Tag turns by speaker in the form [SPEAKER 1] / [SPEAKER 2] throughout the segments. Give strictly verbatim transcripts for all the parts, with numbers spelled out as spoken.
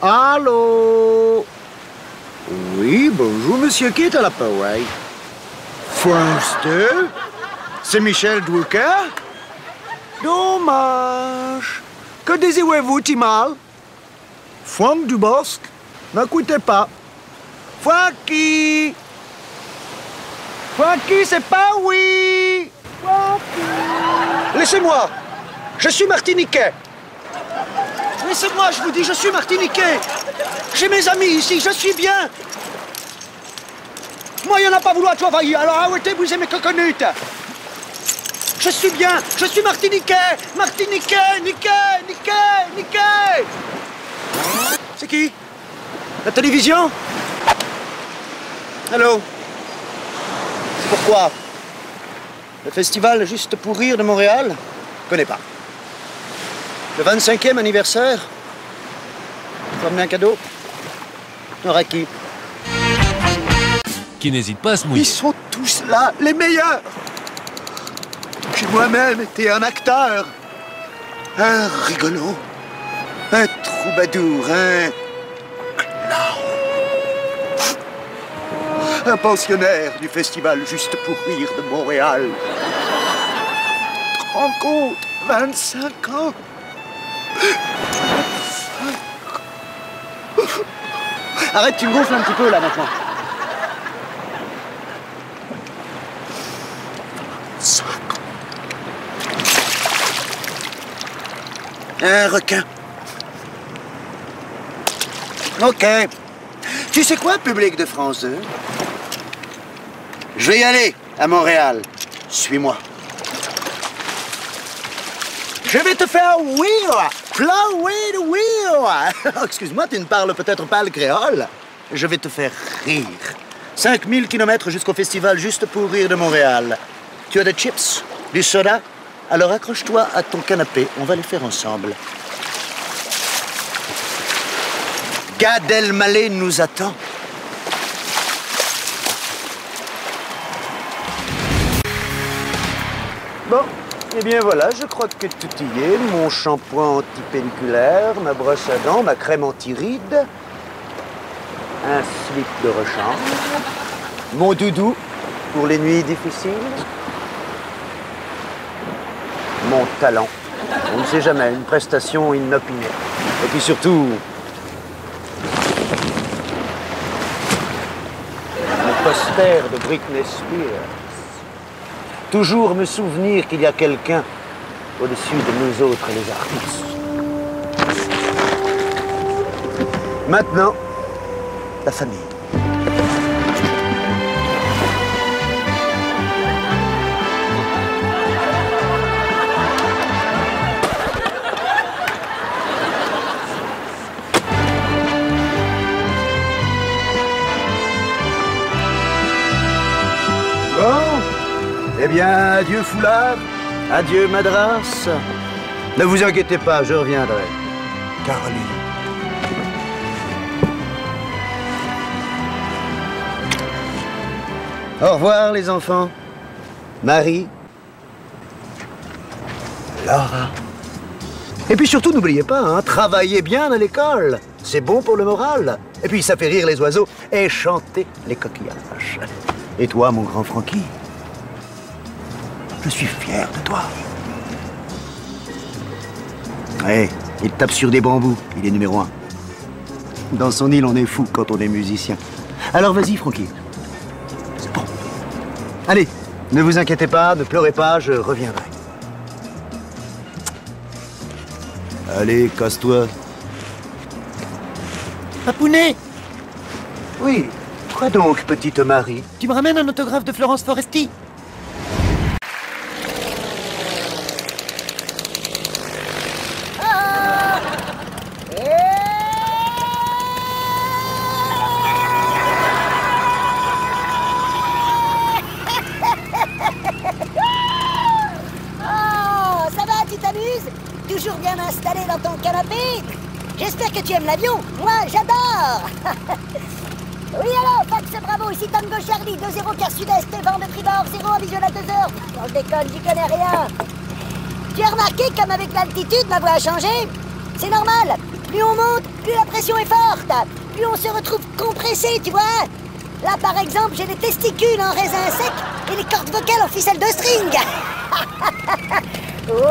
[SPEAKER 1] Allô? Oui, bonjour, monsieur, qui est à l'appareil? France deux? C'est Michel Drucker? Dommage. Que désirez-vous, Timal? Franck Dubosc? N'écoutez pas. Francky! Francky, c'est pas oui! Francky! Laissez-moi! Je suis martiniquais! Laissez-moi, je vous dis, je suis martiniquais! J'ai mes amis ici, je suis bien! Moi, il n'y en a pas vouloir travailler, alors arrêtez-vous mes coconuts! Je suis bien, je suis martiniquais! Martiniquais, niquais, niquais, niquais! C'est qui? La télévision? Allô? C'est pourquoi? Le festival Juste pour rire de Montréal? Je connais pas. Le vingt-cinquième anniversaire? Tu ramener un cadeau? T'auras qui?
[SPEAKER 2] Qui n'hésite pas à se mouiller.
[SPEAKER 1] Ils sont tous là, les meilleurs! J'ai moi-même été un acteur, un rigolo, un troubadour, un clown, un pensionnaire du festival Juste pour rire de Montréal. Tu te rends compte? vingt-cinq ans? Arrête, tu me gonfles un petit peu là maintenant. cinq ans. Un requin. Ok. Tu sais quoi, public de France deux? Je vais y aller, à Montréal. Suis-moi. Je vais te faire ouïr, plein ouïr, ouïr. Excuse-moi, tu ne parles peut-être pas le créole. Je vais te faire rire. cinq mille kilomètres jusqu'au festival Juste pour rire de Montréal. Tu as des chips, du soda? Alors accroche-toi à ton canapé, on va les faire ensemble. Gad Elmaleh nous attend. Bon, eh bien voilà, je crois que tout y est. Mon shampoing antipéniculaire, ma brosse à dents, ma crème anti-rides, un slip de rechange, mon doudou pour les nuits difficiles, mon talent. On ne sait jamais, une prestation inopinée. Et puis surtout, mon poster de Britney Spears. Toujours me souvenir qu'il y a quelqu'un au-dessus de nous autres, les artistes. Maintenant, la famille. Eh bien, adieu foulard, adieu madras. Ne vous inquiétez pas, je reviendrai. Caroline. Au revoir les enfants. Marie. Laura. Et puis surtout, n'oubliez pas, hein, travaillez bien à l'école. C'est bon pour le moral. Et puis ça fait rire les oiseaux et chanter les coquillages. Et toi, mon grand Francky? Je suis fier de toi. Ouais, il tape sur des bambous, il est numéro un. Dans son île, on est fou quand on est musicien. Alors vas-y, Francky. C'est bon. Allez, ne vous inquiétez pas, ne pleurez pas, je reviendrai. Allez, casse-toi.
[SPEAKER 3] Papounet!
[SPEAKER 1] Oui, quoi donc, petite Marie?
[SPEAKER 3] Tu me ramènes un autographe de Florence Foresti?
[SPEAKER 4] Toujours bien installé dans ton canapé. J'espère que tu aimes l'avion. Moi, j'adore. Oui, alors, Fax Bravo, ici Tango Charlie, deux zéro quart sud-est, vent de tribord, zéro en visuel à deux heures. Non, je déconne, j'y connais rien. Tu as remarqué comme avec l'altitude, ma voix a changé? C'est normal. Plus on monte, plus la pression est forte, plus on se retrouve compressé, tu vois. Là, par exemple, j'ai les testicules en raisin sec et les cordes vocales en ficelle de string. Oh.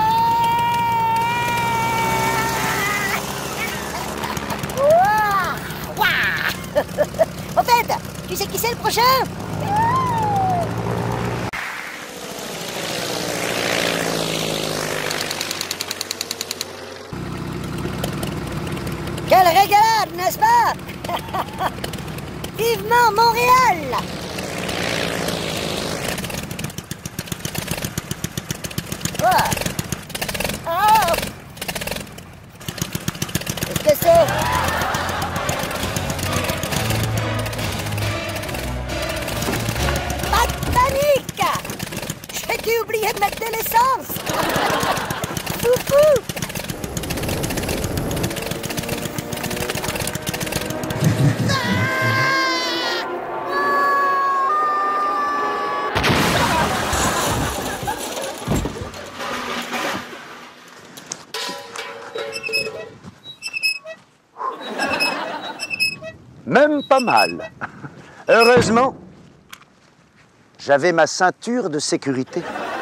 [SPEAKER 4] Oh. Ouah. Au fait, tu sais qui c'est le prochain? Quelle régalade, n'est-ce pas? Vivement Montréal! Oh. Oh. Qu'est-ce que c'est? Pas de panique! J'ai dû oublier de mettre de l'essence! Foufou!
[SPEAKER 1] Même pas mal. Heureusement, j'avais ma ceinture de sécurité.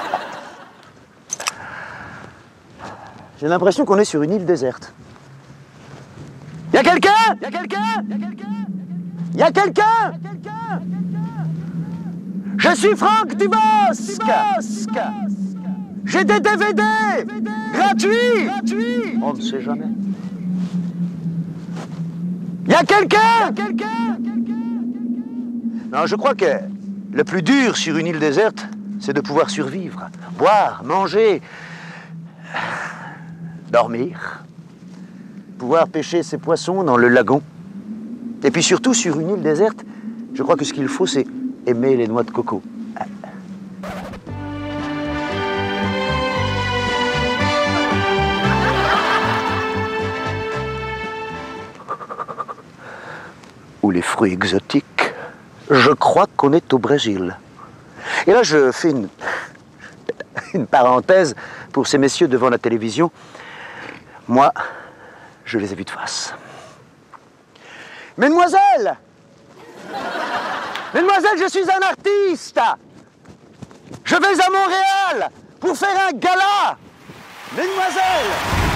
[SPEAKER 1] J'ai l'impression qu'on est sur une île déserte. Y a quelqu'un? Y a quelqu'un? Y a quelqu'un? Y a quelqu'un? Je suis Franck Dubosc. J'ai des D V D gratuits. On ne sait jamais. Y a quelqu'un? Non, je crois que le plus dur sur une île déserte, c'est de pouvoir survivre. Boire, manger, dormir, pouvoir pêcher ses poissons dans le lagon. Et puis surtout, sur une île déserte, je crois que ce qu'il faut, c'est aimer les noix de coco. Ou les fruits exotiques. Je crois qu'on est au Brésil. Et là, je fais une, une parenthèse pour ces messieurs devant la télévision. Moi, je les ai vus de face. Mesdemoiselles! Mesdemoiselles, je suis un artiste! Je vais à Montréal pour faire un gala! Mesdemoiselles!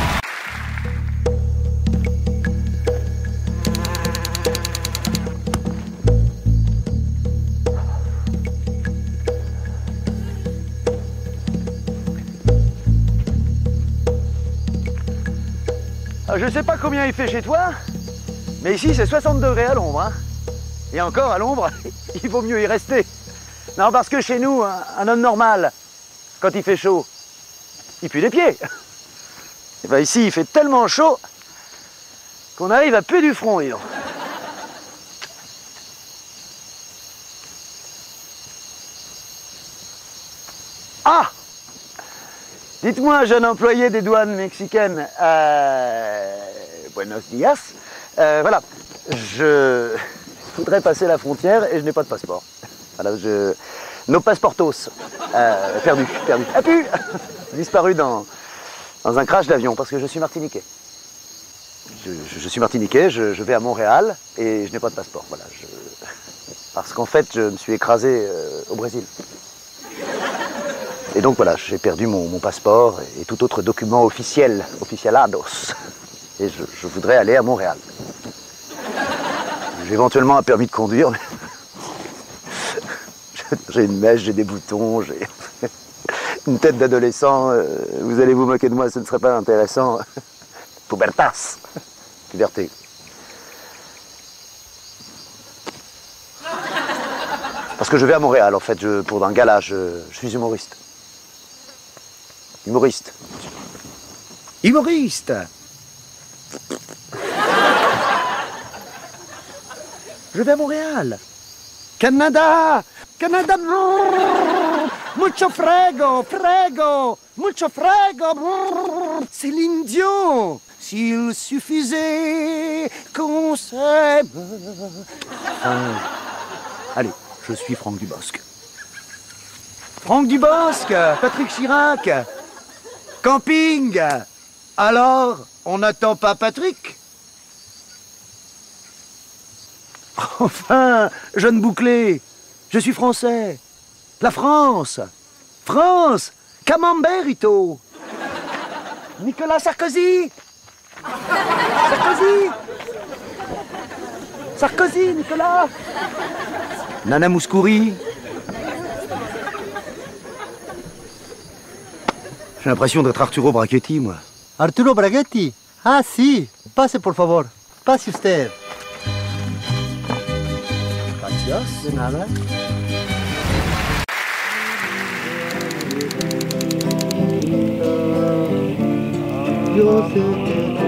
[SPEAKER 1] Je ne sais pas combien il fait chez toi, mais ici c'est soixante degrés à l'ombre. Hein. Et encore à l'ombre, il vaut mieux y rester. Non, parce que chez nous, un, un homme normal, quand il fait chaud, il pue les pieds. Et ben ici, il fait tellement chaud qu'on arrive à puer du front. Dis donc. Ah! Dites-moi, jeune employé des douanes mexicaines, euh, buenos dias, euh, voilà, je voudrais passer la frontière et je n'ai pas de passeport. Voilà, je... Nos passeportos, euh, perdu, perdu, ah pu, disparu dans, dans un crash d'avion parce que je suis martiniquais. Je, je, je suis martiniquais, je, je vais à Montréal et je n'ai pas de passeport, voilà. Je... Parce qu'en fait, je me suis écrasé euh, au Brésil. Et donc voilà, j'ai perdu mon, mon passeport et tout autre document officiel, officialados. Et je, je voudrais aller à Montréal. J'ai éventuellement un permis de conduire. Mais... j'ai une mèche, j'ai des boutons, j'ai une tête d'adolescent. Vous allez vous moquer de moi, ce ne serait pas intéressant. Pubertas. Puberté. Parce que je vais à Montréal, en fait, je, pour un gala, je, je suis humoriste. Humoriste.
[SPEAKER 3] Humoriste. Je vais à Montréal. Canada. Canada. Mucho frego, frego. Mucho frego. C'est l'indion. S'il suffisait qu'on s'aime. Euh, allez, je suis Franck Dubosc. Franck Dubosc, Patrick Chirac. Camping. Alors, on n'attend pas Patrick? Enfin, jeune bouclé, je suis français. La France. France. Camemberito. Nicolas Sarkozy. Sarkozy. Sarkozy, Nicolas. Nana Mouskouri. J'ai l'impression d'être Arturo Brachetti, moi.
[SPEAKER 2] Arturo Brachetti. Ah, si. Pase, por favor. Pase usted.
[SPEAKER 3] Gracias.
[SPEAKER 2] De nada. Yo sé que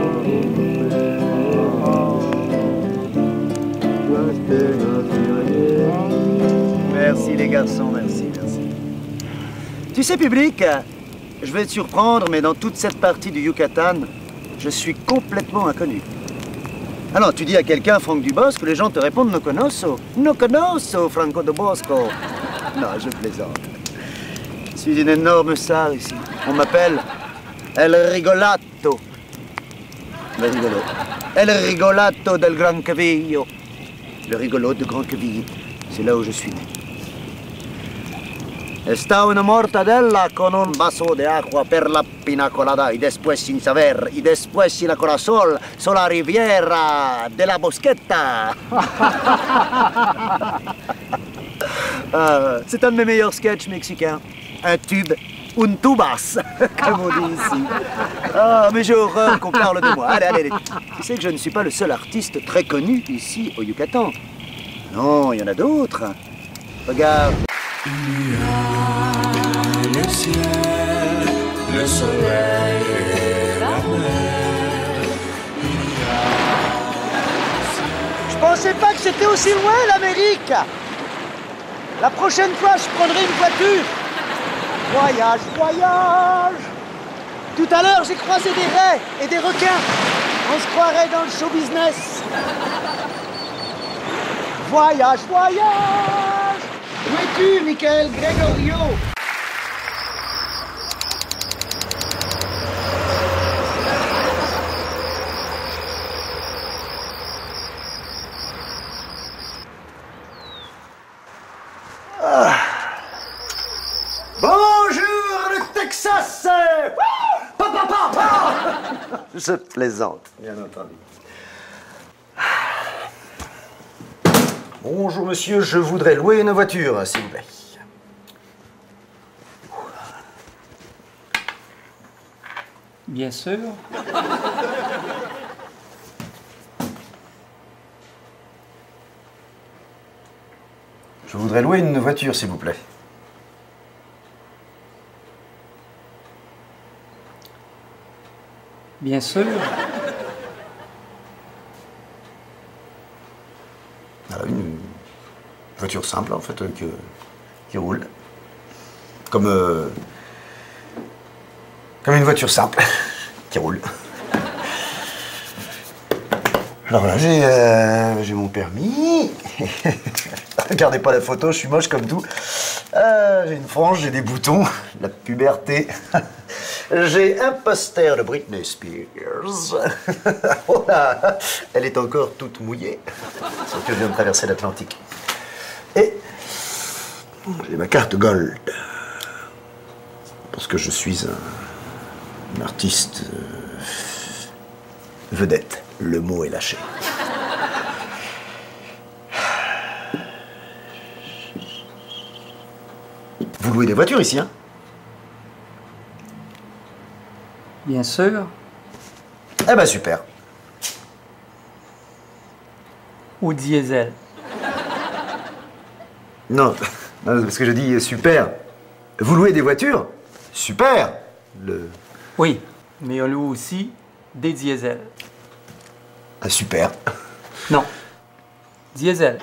[SPEAKER 3] Merci les garçons, merci, merci. Tu sais, public, je vais te surprendre, mais dans toute cette partie du Yucatan, je suis complètement inconnu. Alors, tu dis à quelqu'un Franck Dubosc, les gens te répondent No conoso. No conoso, Franco de Bosco. Non, je plaisante. Je suis une énorme star ici. On m'appelle El Rigolato. Le rigolo. El Rigolato del Gran Cavillo. Le rigolo de Grand Quevilly. C'est là où je suis né. Está una mortadella con un vaso de agua per la pina colada y después sin saber y después sin la corazón sur la riviera de la Bosqueta. euh, C'est un de mes meilleurs sketchs mexicains. Un tube, un tubas, comme on dit ici. Ah, mais j'ai horreur qu'on parle de moi. Allez, allez, allez. Tu sais que je ne suis pas le seul artiste très connu ici au Yucatan. Non, il y en a d'autres. Regarde.
[SPEAKER 5] Il y a le ciel, le soleil et la mer.
[SPEAKER 3] Je pensais pas que c'était aussi loin l'Amérique. La prochaine fois, je prendrai une voiture. Voyage, voyage. Tout à l'heure, j'ai croisé des raies et des requins. On se croirait dans le show business. Voyage, voyage. Où es-tu, Michael Gregorio? Ah. Bonjour, le Texas. Pa, pa, pa, pa. Je plaisante, bien entendu. Bonjour monsieur, je voudrais louer une voiture, s'il vous plaît.
[SPEAKER 6] Bien sûr.
[SPEAKER 1] Je voudrais louer une voiture, s'il vous plaît.
[SPEAKER 6] Bien sûr.
[SPEAKER 1] Alors, une voiture simple, en fait, euh, que- qui roule. Comme... euh, comme une voiture simple, qui roule. Alors là, j'ai euh, j'ai mon permis. Regardez pas la photo, je suis moche comme tout. Euh, j'ai une frange, j'ai des boutons, la puberté. J'ai un poster de Britney Spears. Oh là, elle est encore toute mouillée. Sauf que je viens de traverser l'Atlantique. Et j'ai ma carte Gold. Parce que je suis un, un artiste euh, vedette. Le mot est lâché. Vous louez des voitures ici, hein?
[SPEAKER 6] Bien sûr.
[SPEAKER 1] Eh ben super.
[SPEAKER 6] Ou diesel.
[SPEAKER 1] Non, non, parce que je dis euh, super. Vous louez des voitures? Super. Le...
[SPEAKER 6] Oui, mais on loue aussi des diesels.
[SPEAKER 1] Ah, super.
[SPEAKER 6] Non. Diesel.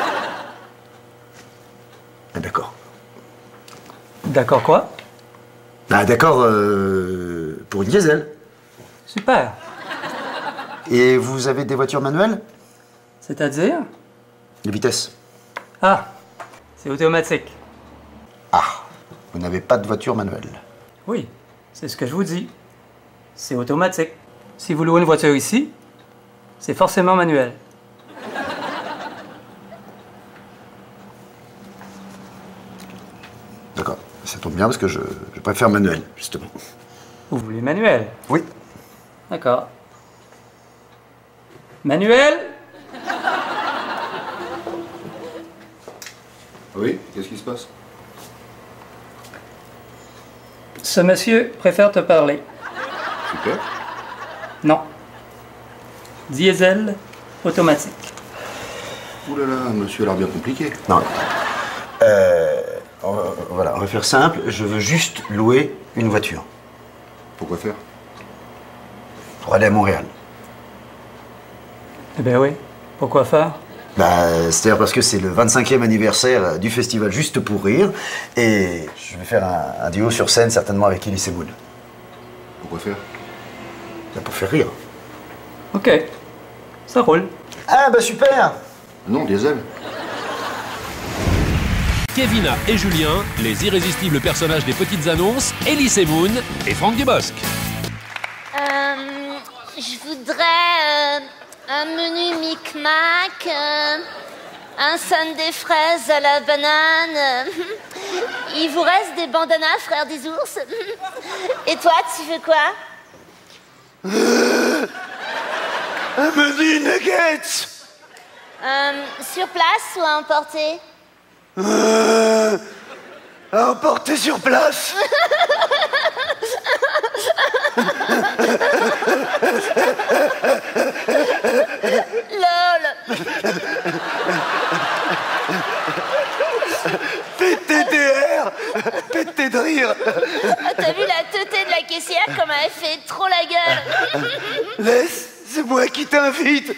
[SPEAKER 1] Ah, d'accord.
[SPEAKER 6] D'accord quoi?
[SPEAKER 1] Ah, d'accord, euh, pour une diesel.
[SPEAKER 6] Super.
[SPEAKER 1] Et vous avez des voitures manuelles?
[SPEAKER 6] C'est-à-dire?
[SPEAKER 1] Les vitesses.
[SPEAKER 6] Ah, c'est automatique.
[SPEAKER 1] Ah, vous n'avez pas de voiture manuelle.
[SPEAKER 6] Oui, c'est ce que je vous dis. C'est automatique. Si vous louez une voiture ici, c'est forcément manuel.
[SPEAKER 1] tombe bien parce que je, je préfère manuel, justement.
[SPEAKER 6] Vous voulez manuel?
[SPEAKER 1] Oui.
[SPEAKER 6] D'accord. Manuel?
[SPEAKER 7] Oui, qu'est-ce qui se passe?
[SPEAKER 6] Ce monsieur préfère te parler.
[SPEAKER 7] Super.
[SPEAKER 6] Non. Diesel automatique.
[SPEAKER 7] Ouh là là, monsieur a l'air bien compliqué.
[SPEAKER 1] Non. Euh, on va- voilà, on va faire simple. Je veux juste louer une voiture
[SPEAKER 7] Pourquoi faire?
[SPEAKER 1] pour aller à Montréal.
[SPEAKER 6] Eh ben oui. Pourquoi faire?
[SPEAKER 1] Bah, c'est-à-dire parce que c'est le vingt-cinquième anniversaire du festival Juste pour Rire. Et je vais faire un, un duo sur scène, certainement avec Elise Moon.
[SPEAKER 7] Pourquoi faire?
[SPEAKER 1] Ça pour faire rire.
[SPEAKER 6] Ok. Ça roule.
[SPEAKER 1] Ah bah super.
[SPEAKER 7] Non, Diesel.
[SPEAKER 8] Kevina et Julien, les irrésistibles personnages des petites annonces, Elise Moon et Franck Dubosc.
[SPEAKER 9] Euh, je voudrais euh, un menu micmac, euh, un sundae fraise à la banane. Il vous reste des bandanas, frère des ours? Et toi, tu veux quoi?
[SPEAKER 3] Un menu nuggets.
[SPEAKER 9] Euh, sur place ou à emporter?
[SPEAKER 3] Euh, à emporter sur place.
[SPEAKER 9] Lol.
[SPEAKER 3] Pété D R. Pété de rire.
[SPEAKER 9] Ah, t'as vu la teutée de la caissière comme elle fait trop la gueule?
[SPEAKER 3] Laisse, c'est moi qui t'invite.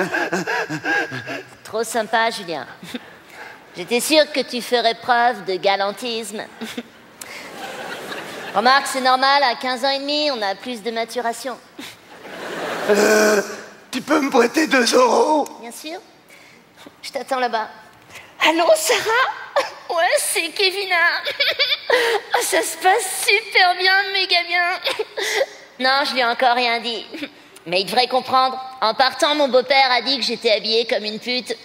[SPEAKER 9] Trop sympa, Julien. J'étais sûre que tu ferais preuve de galantisme. Remarque, c'est normal, à quinze ans et demi, on a plus de maturation.
[SPEAKER 3] Euh, tu peux me prêter deux euros?
[SPEAKER 9] Bien sûr. Je t'attends là-bas. Allô, Sarah? Ouais, c'est Kevina. Oh, ça se passe super bien, méga bien. Non, je lui ai encore rien dit. Mais il devrait comprendre. En partant, mon beau-père a dit que j'étais habillée comme une pute.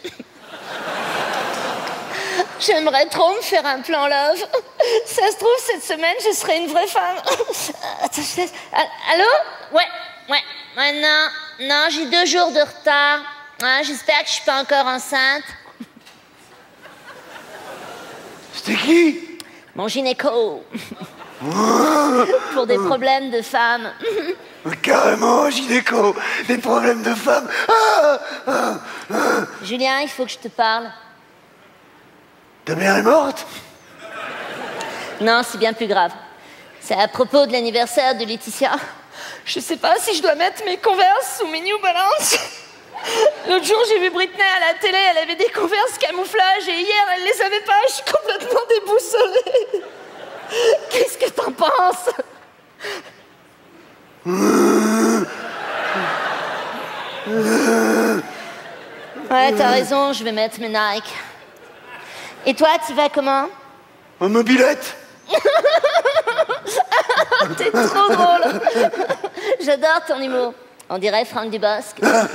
[SPEAKER 9] J'aimerais trop me faire un plan love. Ça se trouve, cette semaine, je serai une vraie femme. Attends, je laisse... Allô? Ouais, ouais. Ouais, non, non, j'ai deux jours de retard. Hein, j'espère que je suis pas encore enceinte.
[SPEAKER 3] C'était qui?
[SPEAKER 9] Mon gynéco. Pour des problèmes de femmes.
[SPEAKER 3] Carrément, gynéco. Des problèmes de femmes. Ah, ah, ah.
[SPEAKER 9] Julien, il faut que je te parle.
[SPEAKER 3] Ta mère est morte?
[SPEAKER 9] Non, c'est bien plus grave. C'est à propos de l'anniversaire de Laetitia. Je sais pas si je dois mettre mes Converse ou mes New Balance. L'autre jour, j'ai vu Britney à la télé, elle avait des Converse camouflage et hier, elle les avait pas. Je suis complètement déboussolée. Qu'est-ce que t'en penses? Ouais, t'as raison, je vais mettre mes Nike. Et toi, tu vas comment?
[SPEAKER 3] En mobilette.
[SPEAKER 9] T'es trop drôle. J'adore ton humour. On dirait Franck Dubosc.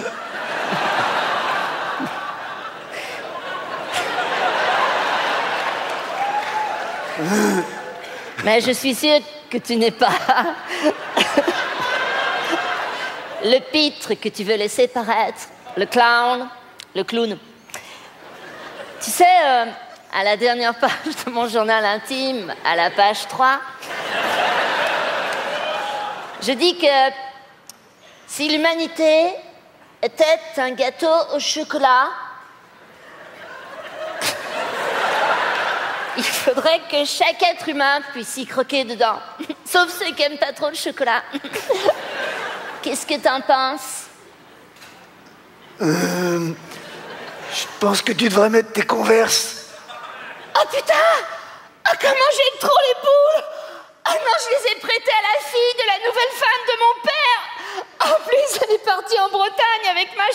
[SPEAKER 9] Mais je suis sûre que tu n'es pas le pitre que tu veux laisser paraître, le clown, le clown. Tu sais, euh, à la dernière page de mon journal intime, à la page trois, je dis que si l'humanité était un gâteau au chocolat, il faudrait que chaque être humain puisse y croquer dedans. Sauf ceux qui n'aiment pas trop le chocolat. Qu'est-ce que t'en penses?
[SPEAKER 3] Euh, je pense que tu devrais mettre tes Converse.
[SPEAKER 9] Oh putain! Ah, comment j'aime trop les poules! Ah non, je les ai prêtées à la fille de la nouvelle femme de mon père! En plus, elle est partie en Bretagne avec ma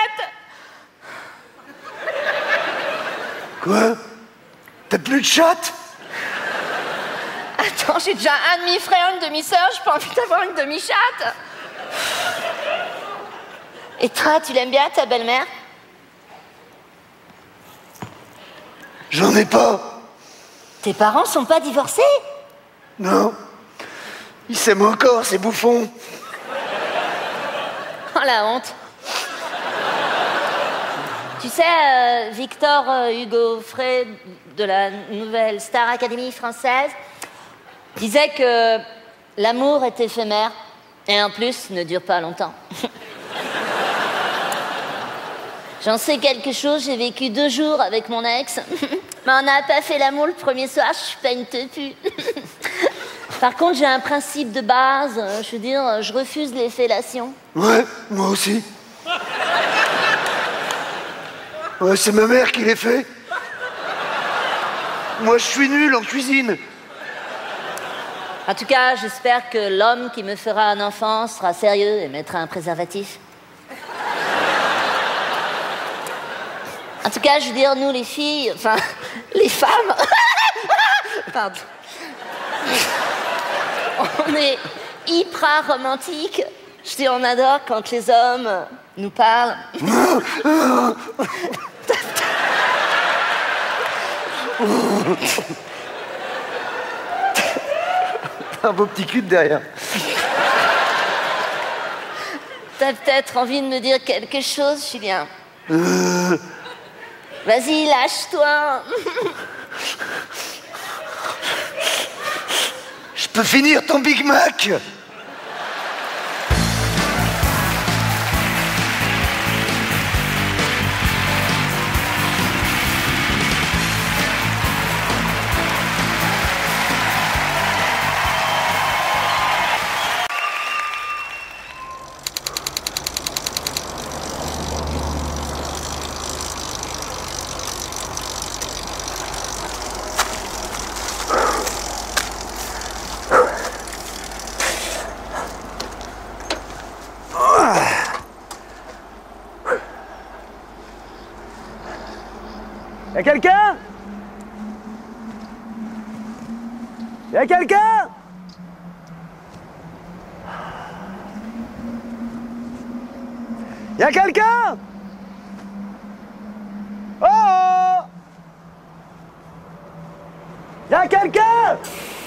[SPEAKER 9] chatte!
[SPEAKER 3] Quoi? T'as plus de chatte?
[SPEAKER 9] Attends, j'ai déjà un demi-frère, une demi-sœur, j'ai pas envie d'avoir une demi-chatte! Et toi, tu l'aimes bien, ta belle-mère?
[SPEAKER 3] J'en ai pas.
[SPEAKER 9] Tes parents sont pas divorcés?
[SPEAKER 3] Non. Il s'aime encore, ces bouffons.
[SPEAKER 9] Oh la honte. Tu sais, euh, Victor euh, Hugo Frey de la nouvelle Star Academy française disait que l'amour est éphémère et en plus ne dure pas longtemps. J'en sais quelque chose, j'ai vécu deux jours avec mon ex, mais on n'a pas fait l'amour le premier soir, je suis pas une tepu. Par contre, j'ai un principe de base, je veux dire, je refuse les fellations.
[SPEAKER 3] Ouais, moi aussi. Ouais, c'est ma mère qui les fait. Moi, je suis nul en cuisine.
[SPEAKER 9] En tout cas, j'espère que l'homme qui me fera un enfant sera sérieux et mettra un préservatif. En tout cas, je veux dire, nous, les filles, enfin, les femmes... Pardon. On est hyper romantiques. Je dis, on adore quand les hommes nous parlent.
[SPEAKER 3] Un beau petit cul de derrière.
[SPEAKER 9] T'as peut-être envie de me dire quelque chose, Julien.
[SPEAKER 3] Euh...
[SPEAKER 9] Vas-y, lâche-toi.
[SPEAKER 3] Je peux finir ton Big Mac? Y'a quelqu'un? Y'a quelqu'un? Y'a quelqu'un? Oh! Y'a quelqu'un?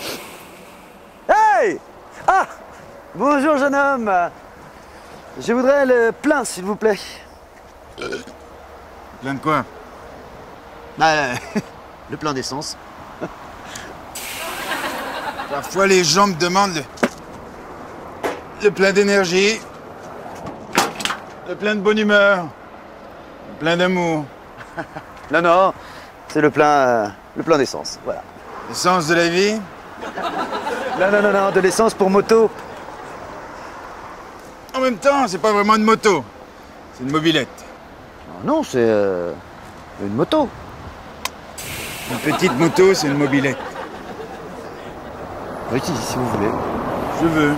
[SPEAKER 3] Hey! Ah! Bonjour, jeune homme. Je voudrais le plein, s'il vous plaît.
[SPEAKER 10] Plein de quoi?
[SPEAKER 1] Bah, le plein d'essence.
[SPEAKER 10] Parfois, les gens me demandent le, le plein d'énergie, le plein de bonne humeur, le plein d'amour.
[SPEAKER 3] Non, non, c'est le plein, euh, le plein d'essence, voilà.
[SPEAKER 10] L'essence de la vie?
[SPEAKER 3] Non, non, non, non, de l'essence pour moto.
[SPEAKER 10] En même temps, c'est pas vraiment une moto, c'est une mobilette.
[SPEAKER 3] Non, c'est euh, une moto.
[SPEAKER 10] Une petite moto, c'est une mobilette.
[SPEAKER 3] Oui, si, si vous voulez.
[SPEAKER 10] Je veux.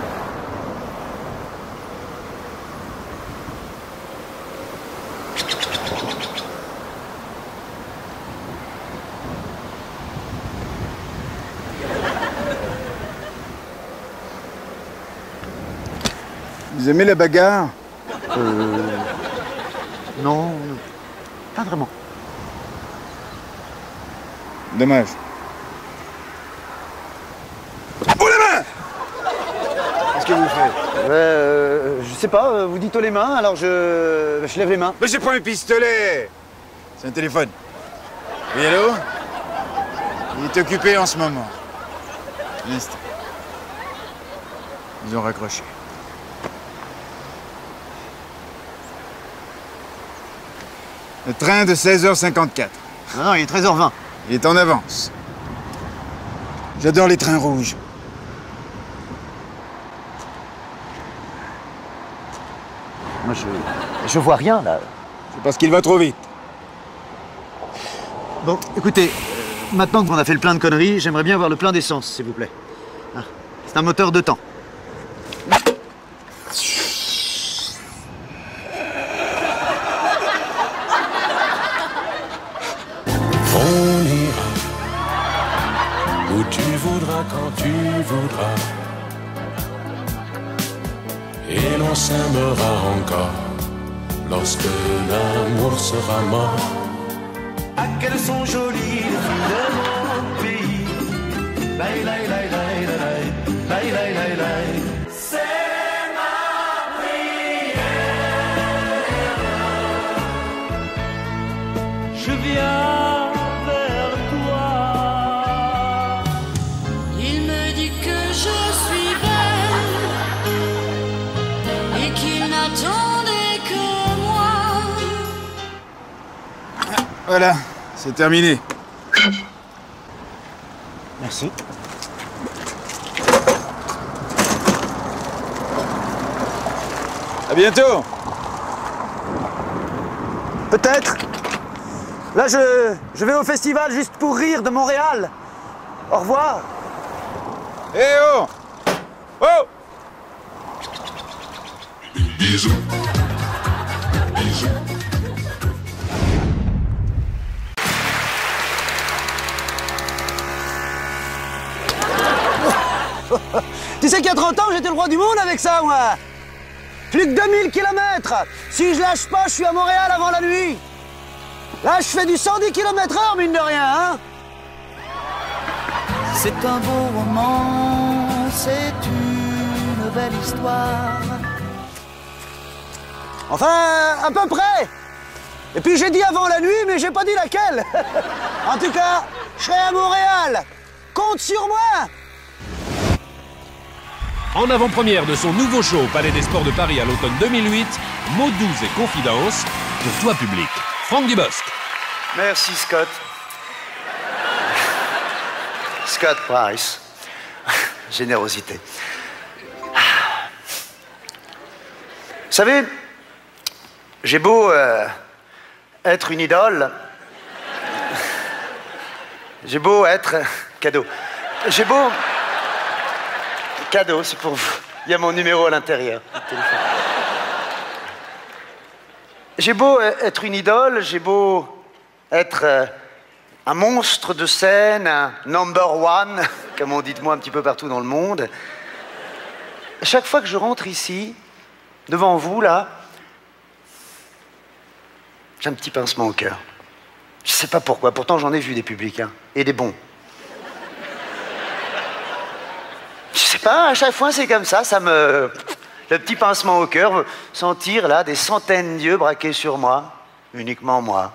[SPEAKER 10] Vous aimez la bagarre?
[SPEAKER 3] Euh... Non, pas vraiment.
[SPEAKER 10] Dommage. Oh, les mains!
[SPEAKER 3] Qu'est-ce que vous faites? euh, Je sais pas, vous dites oh les mains, alors je... je lève les mains.
[SPEAKER 10] Mais j'ai pas un pistolet! C'est un téléphone. Oui, allô? Il est occupé en ce moment. Un instant. Ils ont raccroché. Le train de seize heures cinquante-quatre.
[SPEAKER 1] Non, non, il est treize heures vingt.
[SPEAKER 10] Il est en avance. J'adore les trains rouges.
[SPEAKER 3] Moi, je... je vois rien, là.
[SPEAKER 10] C'est parce qu'il va trop vite.
[SPEAKER 1] Bon, écoutez, euh, maintenant qu'on a fait le plein de conneries, j'aimerais bien avoir le plein d'essence, s'il vous plaît. Ah, c'est un moteur de temps.
[SPEAKER 5] On ira où tu voudras, quand tu voudras, et l'on s'aimera encore lorsque l'amour sera mort. Ah, qu'elles sont jolies, les filles de mon pays. Laï, laï, laï, laï, laï, laï.
[SPEAKER 10] Voilà, c'est terminé.
[SPEAKER 3] Merci.
[SPEAKER 10] À bientôt.
[SPEAKER 3] Peut-être. Là, je, je vais au festival juste pour rire de Montréal. Au revoir.
[SPEAKER 10] Eh oh! Oh!
[SPEAKER 5] Bisous. Bisous.
[SPEAKER 3] Tu sais qu'il y a trente ans, j'étais le roi du monde avec ça, moi. Plus que deux mille kilomètres. Si je lâche pas, je suis à Montréal avant la nuit. Là, je fais du cent dix kilomètres heure, mine de rien, hein.
[SPEAKER 11] C'est un beau roman, c'est une belle histoire.
[SPEAKER 3] Enfin, à peu près. Et puis j'ai dit avant la nuit, mais j'ai pas dit laquelle. En tout cas, je serai à Montréal. Compte sur moi.
[SPEAKER 8] En avant-première de son nouveau show au Palais des Sports de Paris à l'automne deux mille huit, mots doux et confidences pour toi public. Franck Dubosc.
[SPEAKER 3] Merci, Scott. Scott Price. Générosité. Vous savez, j'ai beau euh, être une idole, j'ai beau être... Cadeau. J'ai beau... Cadeau, c'est pour vous. Il y a mon numéro à l'intérieur. J'ai beau être une idole, j'ai beau être euh, un monstre de scène, un number one, comme on dit de moi un petit peu partout dans le monde. Chaque fois que je rentre ici, devant vous, là, j'ai un petit pincement au cœur. Je sais pas pourquoi, pourtant j'en ai vu des publics, hein, et des bons. Je sais pas, à chaque fois c'est comme ça, ça me... Le petit pincement au cœur, sentir là des centaines d'yeux braqués sur moi, uniquement moi.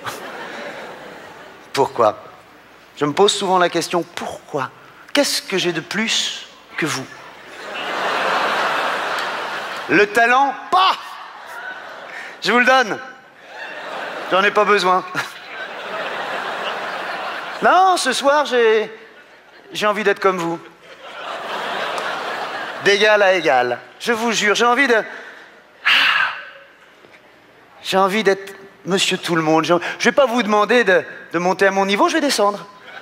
[SPEAKER 3] Pourquoi? Je me pose souvent la question, pourquoi? Qu'est-ce que j'ai de plus que vous? Le talent, pas! Je vous le donne. J'en ai pas besoin. Non, ce soir, j'ai... j'ai envie d'être comme vous. D'égal à égal. Je vous jure, j'ai envie de... J'ai envie d'être monsieur tout le monde. Je vais pas vous demander de, de monter à mon niveau, je vais descendre.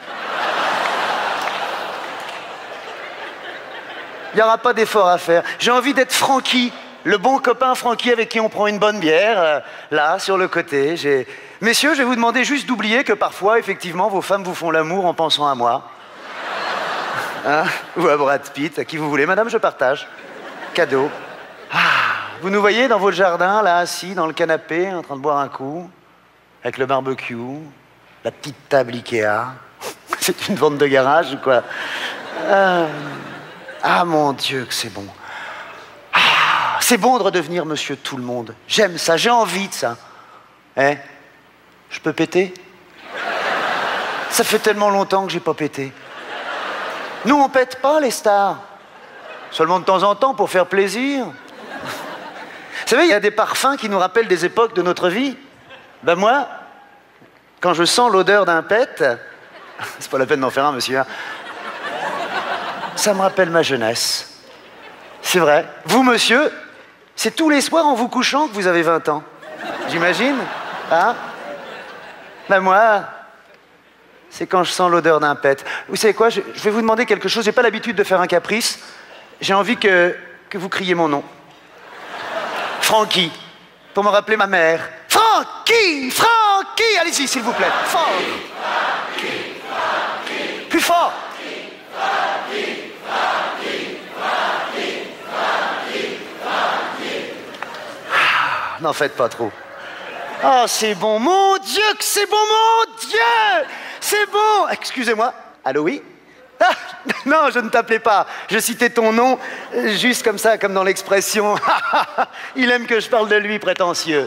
[SPEAKER 3] Il n'y aura pas d'effort à faire. J'ai envie d'être Francky, le bon copain Francky avec qui on prend une bonne bière, euh, là, sur le côté. J'ai... Messieurs, je vais vous demander juste d'oublier que parfois, effectivement, vos femmes vous font l'amour en pensant à moi. Hein? Ou à Brad Pitt, à qui vous voulez. Madame, je partage. Cadeau. Ah, vous nous voyez dans votre jardin, là, assis dans le canapé, en train de boire un coup, avec le barbecue, la petite table Ikea. C'est une vente de garage ou quoi? euh... Ah, mon Dieu, que c'est bon. Ah, c'est bon de redevenir monsieur tout le monde. J'aime ça, j'ai envie de ça. Eh, je peux péter? Ça fait tellement longtemps que j'ai pas pété. Nous, on pète pas, les stars. Seulement de temps en temps, pour faire plaisir. Vous savez, il y a des parfums qui nous rappellent des époques de notre vie. Ben moi, quand je sens l'odeur d'un pet, c'est pas la peine d'en faire un, monsieur, hein, ça me rappelle ma jeunesse. C'est vrai. Vous, monsieur, c'est tous les soirs en vous couchant que vous avez vingt ans. J'imagine, hein? Ben moi... c'est quand je sens l'odeur d'un pet. Vous savez quoi, je, je vais vous demander quelque chose. J'ai pas l'habitude de faire un caprice. J'ai envie que, que vous criez mon nom. Francky, pour me rappeler ma mère. Francky, Francky, allez-y, s'il vous plaît. Fort. Francky, Francky, plus fort. Francky, Francky, Francky, Francky, Francky. Ah, n'en faites pas trop. Oh, c'est bon, mon Dieu, que c'est bon, mon Dieu! C'est bon! Excusez-moi. Allô, oui? Ah, non, je ne t'appelais pas. Je citais ton nom, juste comme ça, comme dans l'expression. Il aime que je parle de lui, prétentieux.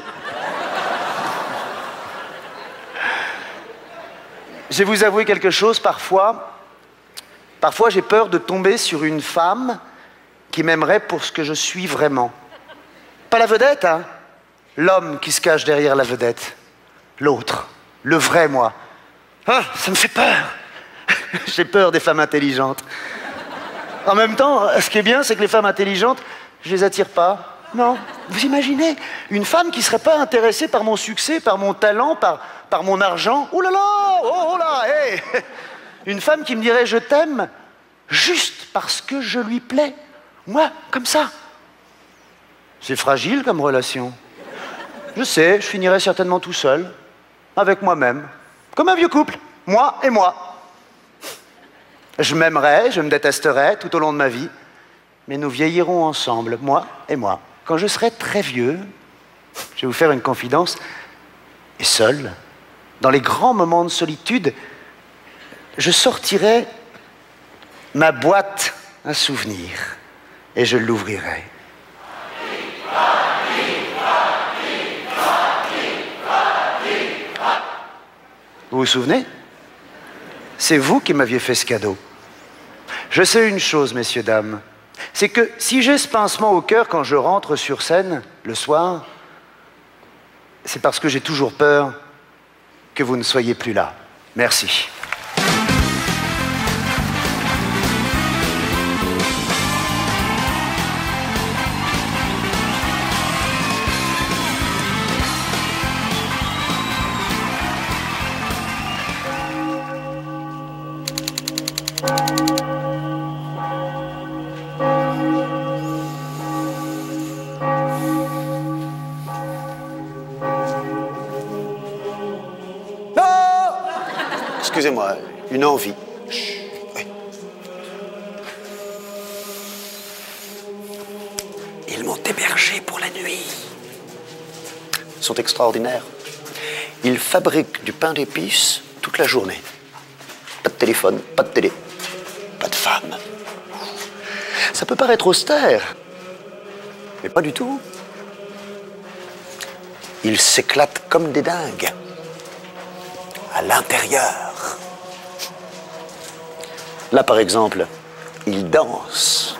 [SPEAKER 3] Je vais vous avouer quelque chose, parfois. Parfois, j'ai peur de tomber sur une femme qui m'aimerait pour ce que je suis vraiment. Pas la vedette, hein? L'homme qui se cache derrière la vedette. L'autre.
[SPEAKER 1] Le vrai moi. Ah, ça me fait peur. J'ai peur des femmes intelligentes. En même temps, ce qui est bien, c'est que les femmes intelligentes, je les attire pas. Non. Vous imaginez une femme qui serait pas intéressée par mon succès, par mon talent, par, par mon argent? Oh là là, oh, oh là, hey. Une femme qui me dirait je t'aime juste parce que je lui plais. Moi, comme ça. C'est fragile comme relation. Je sais, je finirai certainement tout seul, avec moi-même. Comme un vieux couple, moi et moi. Je m'aimerai, je me détesterai tout au long de ma vie, mais nous vieillirons ensemble, moi et moi. Quand je serai très vieux, je vais vous faire une confidence, et seul, dans les grands moments de solitude, je sortirai ma boîte à souvenirs et je l'ouvrirai. Vous vous souvenez? C'est vous qui m'aviez fait ce cadeau. Je sais une chose, messieurs, dames, c'est que si j'ai ce pincement au cœur quand je rentre sur scène, le soir, c'est parce que j'ai toujours peur que vous ne soyez plus là. Merci. Excusez-moi, une envie. Chut, oui. Ils m'ont hébergé pour la nuit. Ils sont extraordinaires. Ils fabriquent du pain d'épices toute la journée. Pas de téléphone, pas de télé, pas de femme. Ça peut paraître austère, mais pas du tout. Ils s'éclatent comme des dingues. À l'intérieur. Là, par exemple, ils dansent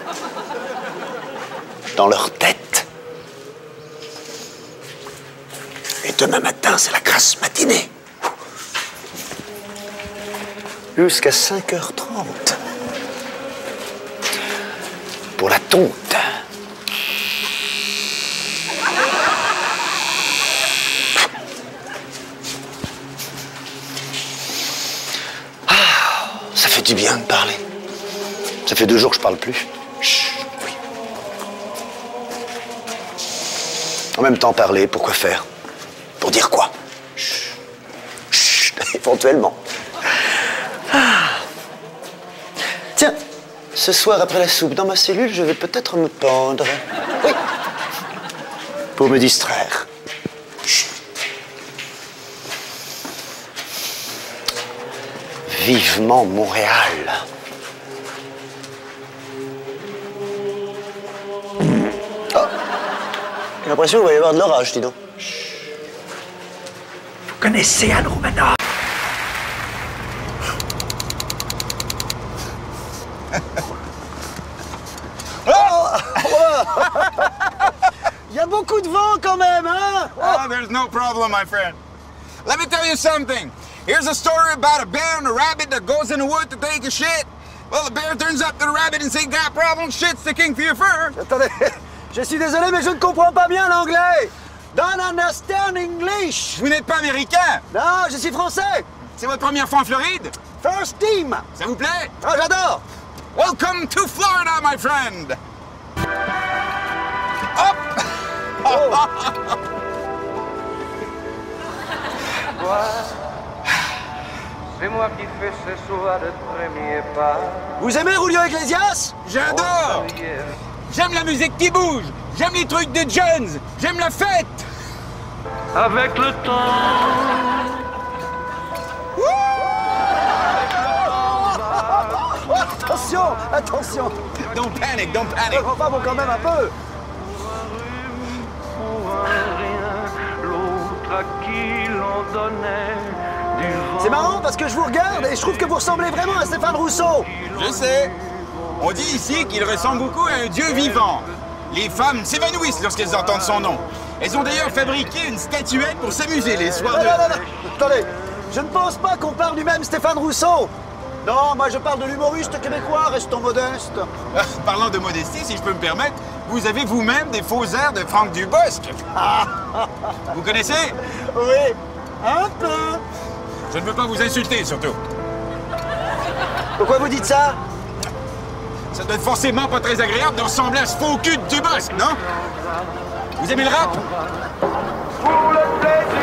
[SPEAKER 1] dans leur tête. Et demain matin, c'est la grasse matinée. Jusqu'à cinq heures trente. Pour la tonte. Ça fait du bien de parler. Ça fait deux jours que je parle plus. Chut, oui. En même temps, parler, pourquoi faire? Pour dire quoi? Chut, chut, éventuellement. Ah. Tiens, ce soir après la soupe, dans ma cellule, je vais peut-être me pendre. Oui. Pour me distraire. Vivement Montréal. Oh, j'ai l'impression qu'il va y avoir de l'orage, dis donc. Vous connaissez Anne Romanoff?
[SPEAKER 3] Il y a beaucoup de vent quand même, hein?
[SPEAKER 10] Oh, there's no problem, my friend. Let me tell you something. Here's a story about a bear and a rabbit that goes in the wood to take a shit. Well, the bear turns up to the rabbit and says, "Got problem? Shit's sticking to your fur."
[SPEAKER 3] Attendez, je suis désolé, mais je ne comprends pas bien l'anglais. Don't understand English.
[SPEAKER 10] Vous n'êtes pas américain?
[SPEAKER 3] Non, je suis français.
[SPEAKER 10] C'est votre première fois en Floride?
[SPEAKER 3] First team.
[SPEAKER 10] Ça vous plaît?
[SPEAKER 3] Ah, j'adore.
[SPEAKER 10] Welcome to Florida, my friend. Hop!
[SPEAKER 3] Oh.
[SPEAKER 12] C'est moi qui fais ce soir le premier pas.
[SPEAKER 3] Vous aimez Julio Iglesias?
[SPEAKER 10] J'adore. J'aime la musique qui bouge. J'aime les trucs de Jones. J'aime la fête.
[SPEAKER 12] Avec le temps.
[SPEAKER 3] Attention, attention.
[SPEAKER 10] Don't panic, don't panic.
[SPEAKER 3] Les enfants vont quand même un peu.
[SPEAKER 12] L'autre à qui l'on donnait.
[SPEAKER 3] C'est marrant parce que je vous regarde et je trouve que vous ressemblez vraiment à Stéphane Rousseau.
[SPEAKER 10] Je sais. On dit ici qu'il ressemble beaucoup à un dieu vivant. Les femmes s'évanouissent lorsqu'elles entendent son nom. Elles ont d'ailleurs fabriqué une statuette pour s'amuser les soirs
[SPEAKER 3] non,
[SPEAKER 10] de...
[SPEAKER 3] Non, non, non, attendez.
[SPEAKER 1] Je ne pense pas qu'on parle du même Stéphane Rousseau. Non, moi je parle de l'humoriste québécois, restons modestes.
[SPEAKER 10] Euh, parlant de modestie, si je peux me permettre, vous avez vous-même des faux airs de Franck Dubosc. Vous connaissez?
[SPEAKER 1] Oui, un peu.
[SPEAKER 10] Je ne veux pas vous insulter, surtout.
[SPEAKER 1] Pourquoi vous dites ça?
[SPEAKER 10] Ça doit être forcément pas très agréable de ressembler à ce faux cul de Dubosc, non? Vous aimez le rap?
[SPEAKER 12] Pour le plaisir.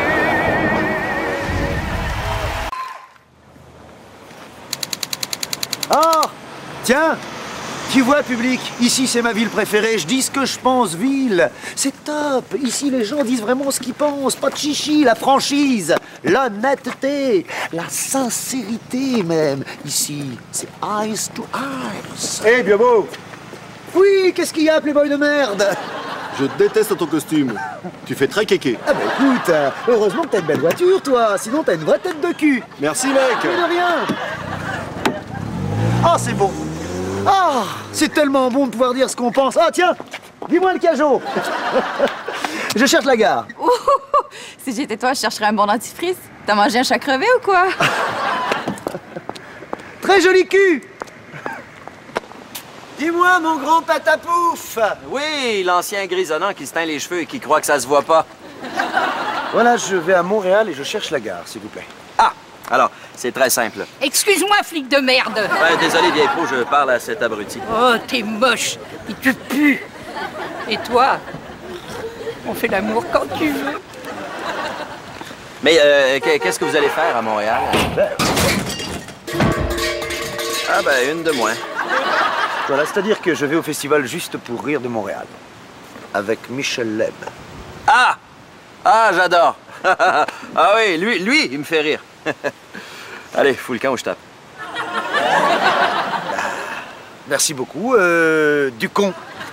[SPEAKER 1] Ah, tiens, tu vois, public, ici c'est ma ville préférée, je dis ce que je pense, ville. C'est top, ici les gens disent vraiment ce qu'ils pensent, pas de chichi, la franchise, l'honnêteté, la sincérité même. Ici, c'est eyes to eyes.
[SPEAKER 7] Eh, bien beau.
[SPEAKER 1] Oui, qu'est-ce qu'il y a, playboy de merde?
[SPEAKER 7] Je déteste ton costume. Tu fais très kéké.
[SPEAKER 1] Ah bah écoute, euh, heureusement que t'as une belle voiture, toi, sinon t'as une vraie tête de cul.
[SPEAKER 7] Merci, mec.
[SPEAKER 1] Mais de rien. Ah, c'est bon. Ah, c'est tellement bon de pouvoir dire ce qu'on pense. Ah, tiens, dis-moi le cajot. Je cherche la gare.
[SPEAKER 13] Ouh, si j'étais toi, je chercherais un bon dentifrice. T'as mangé un chat crevé ou quoi?
[SPEAKER 1] Très joli cul. Dis-moi, mon grand patapouf.
[SPEAKER 14] Oui, l'ancien grisonnant qui se teint les cheveux et qui croit que ça se voit pas.
[SPEAKER 1] Voilà, je vais à Montréal et je cherche la gare, s'il vous plaît.
[SPEAKER 14] Ah, alors, c'est très simple.
[SPEAKER 15] Excuse-moi, flic de merde.
[SPEAKER 14] Ouais, désolé, vieille peau, je parle à cet abruti.
[SPEAKER 15] Oh, t'es moche. Et tu pues. Et toi, on fait l'amour quand tu veux.
[SPEAKER 14] Mais euh, qu'est-ce que vous allez faire à Montréal? Ah ben, une de moins.
[SPEAKER 1] Voilà, c'est-à-dire que je vais au festival Juste pour rire de Montréal. Avec Michel Leb.
[SPEAKER 14] Ah! Ah, j'adore! Ah oui, lui, lui, il me fait rire. Allez, fous le camp où je tape.
[SPEAKER 1] Merci beaucoup, euh, du con.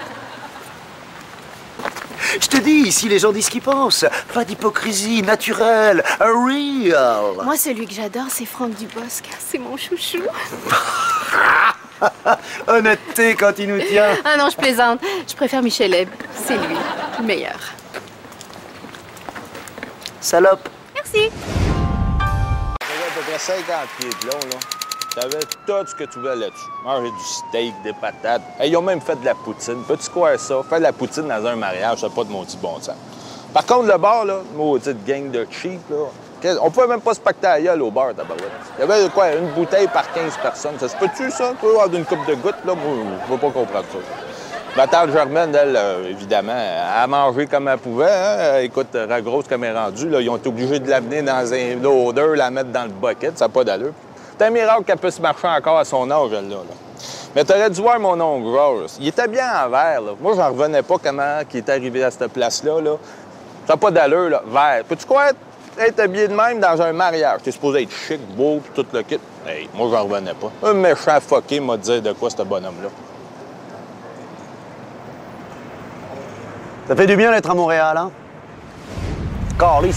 [SPEAKER 1] Je te dis, ici les gens disent ce qu'ils pensent. Pas d'hypocrisie, naturelle, real.
[SPEAKER 16] Moi, celui que j'adore, c'est Franck Dubosc. C'est mon chouchou.
[SPEAKER 1] Honnêteté quand il nous tient.
[SPEAKER 16] Ah non, je plaisante. Je préfère Michel Leb. C'est lui, le meilleur.
[SPEAKER 1] Salope.
[SPEAKER 16] Merci.
[SPEAKER 17] J'avais à peu près cinquante pieds de long, là. T'avais tout ce que tu voulais là-dessus. Manger du steak, des patates. Hey, ils ont même fait de la poutine. Peux-tu croire ça? Faire de la poutine dans un mariage, c'est pas de mon petit bon sens. Par contre, le bar, là, maudite gang de cheap, là. On pouvait même pas se pacter à la gueule au bar, tabarouette. Il y avait quoi, une bouteille par quinze personnes. Ça se peut-tu, ça? Toi, avoir d'une coupe de gouttes, là? Moi, je veux pas comprendre ça. Ma tante Germaine, elle, euh, évidemment, elle a mangé comme elle pouvait. Hein? Écoute, elle grosse comme elle est rendue. Là, ils ont été obligés de l'amener dans un loader, la mettre dans le bucket. Ça n'a pas d'allure. C'est un miracle qu'elle puisse marcher encore à son âge, elle, là. là. Mais t'aurais dû voir mon oncle Georges. Il était bien en vert, là. Moi, j'en revenais pas comment il est arrivé à cette place-là, là. Ça n'a pas d'allure, là. Vert. Peux-tu croire être habillé de même dans un mariage? T'es supposé être chic, beau, puis tout le kit. Hey, moi, j'en revenais pas. Un méchant fucké m'a dit de quoi, ce bonhomme-là.
[SPEAKER 1] Ça fait du bien d'être à Montréal, hein? Carlis.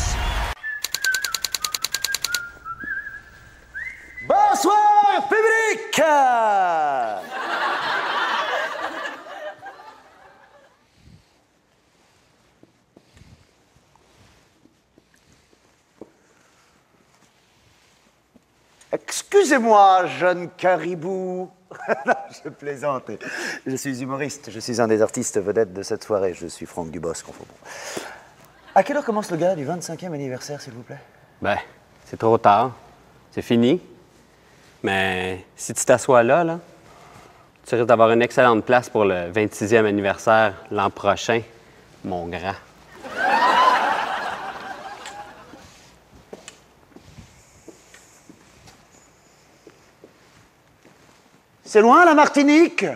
[SPEAKER 1] Bonsoir, public! Excusez-moi, jeune caribou. Non, je plaisante. Je suis humoriste. Je suis un des artistes vedettes de cette soirée. Je suis Franck Dubosc. Bon. À quelle heure commence le gala du vingt-cinquième anniversaire, s'il vous plaît?
[SPEAKER 18] Ben, c'est trop tard. C'est fini. Mais si tu t'assois là, là, tu risques d'avoir une excellente place pour le vingt-sixième anniversaire l'an prochain, mon grand.
[SPEAKER 1] C'est loin, la Martinique?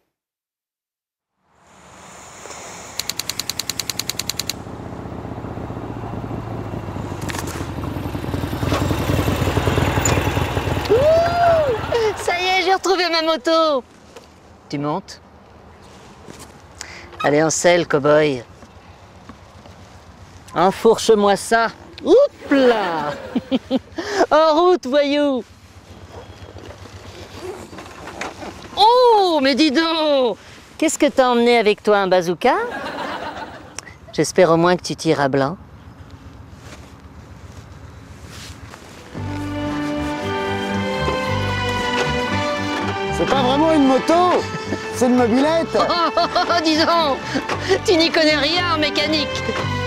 [SPEAKER 9] Ouh, ça y est, j'ai retrouvé ma moto. Tu montes? Allez, en selle, cow-boy. Enfourche-moi ça. Oups là. En route, voyou. Oh, mais dis donc! Qu'est-ce que t'as emmené avec toi, un bazooka? J'espère au moins que tu tires à blanc.
[SPEAKER 3] C'est pas vraiment une moto, c'est une mobilette.
[SPEAKER 15] Oh, oh, oh, dis donc, tu n'y connais rien en mécanique.